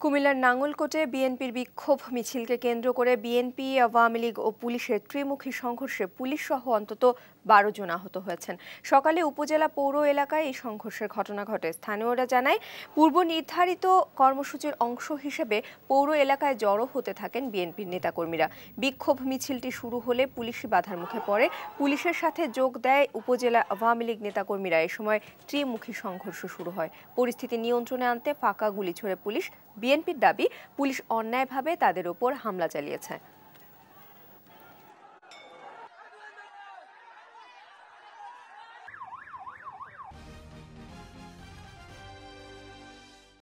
কুমিল্লার নাঙ্গলকোটে বিএনপির বিক্ষোভ মিছিলকে কেন্দ্র করে বিএনপি, আওয়ামী লীগ ও পুলিশের ত্রিমুখী সংঘর্ষে পুলিশ সহ অন্তত ১২ জন আহত হয়েছেন। সকালে উপজেলা পৌর এলাকায় এই সংঘর্ষের ঘটনা ঘটে। স্থানীয়রা জানায়, পূর্ব নির্ধারিত কর্মসূচির অংশ হিসেবে পৌর এলাকায় জড়ো হতে থাকেন বিএনপির নেতাকর্মীরা। বিক্ষোভ মিছিলটি শুরু হলে পুলিশি বাধার মুখে পড়ে। পুলিশের সাথে যোগ দেয় উপজেলা আওয়ামী লীগ নেতাকর্মীরা। এ সময় ত্রিমুখী সংঘর্ষ শুরু হয়। পরিস্থিতি নিয়ন্ত্রণে আনতে ফাঁকা গুলি ছোড়ে পুলিশ। বিএনপির দাবি, পুলিশ অন্যায়ভাবে তাদের ওপর হামলা চালিয়েছে।